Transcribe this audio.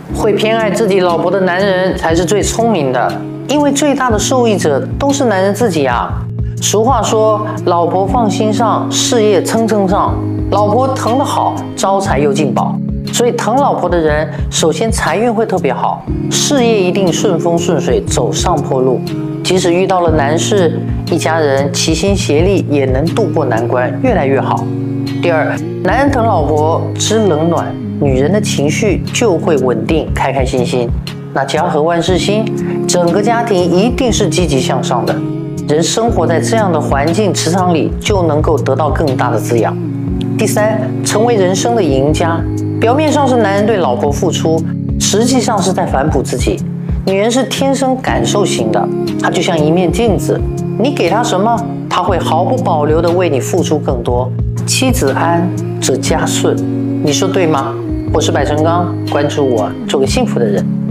会偏爱自己老婆的男人才是最聪明的，因为最大的受益者都是男人自己啊。俗话说，老婆放心上，事业蹭蹭上。老婆疼得好，招财又进宝。所以疼老婆的人，首先财运会特别好，事业一定顺风顺水，走上坡路。即使遇到了难事，一家人齐心协力也能度过难关，越来越好。第二，男人疼老婆知冷暖，女人的情绪就会稳定，开开心心。那家和万事兴，整个家庭一定是积极向上的。人生活在这样的环境磁场里，就能够得到更大的滋养。第三，成为人生的赢家。表面上是男人对老婆付出，实际上是在反哺自己。女人是天生感受型的，她就像一面镜子，你给她什么，她会毫不保留地为你付出更多。妻子安则家顺，你说对吗？我是百成刚，关注我，做个幸福的人。